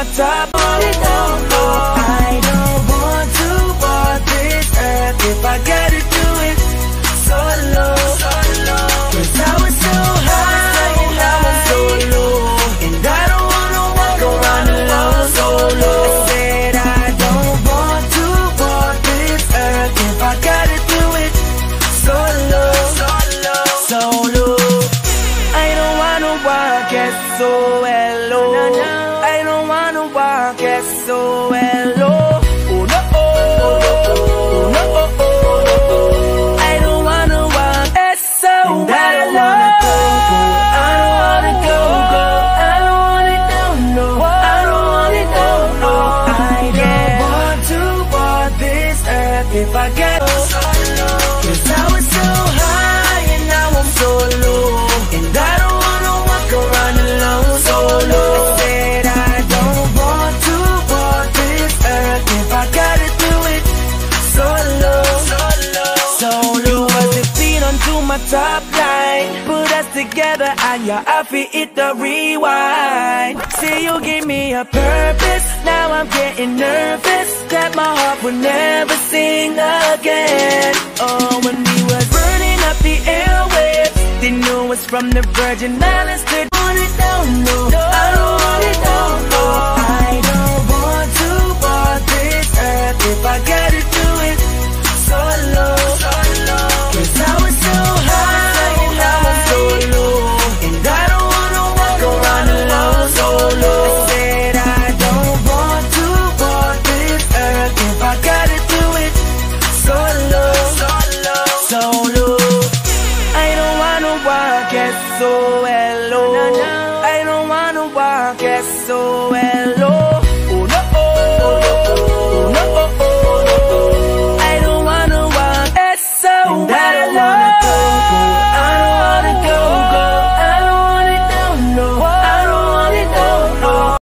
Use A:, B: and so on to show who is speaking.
A: my top. I don't want to walk this earth if I gotta do it solo. Cause I was so high and I was so low, and I don't wanna walk around alone solo. I said I don't want to walk this earth if I gotta do it solo. I don't wanna walk S-O-L-O. I don't wanna walk S-O-L-O. Oh no, oh no, I don't wanna walk S-O-L-O. I don't wanna go, I don't wanna go, I don't wanna go, no, I don't wanna go, no. I don't want to walk this earth if I get solo. Cause I was so high and now I'm so low, and I don't wanna walk around alone solo. I said I don't want to walk this earth if I gotta do it solo. You was the feet onto my top line, put us together and your outfit hit the rewind. See, you gave me a purpose, now I'm getting nervous that my heart will never sing again. Oh, when we was burning up the airwaves, they knew us from the Virgin Islands to on it down, no.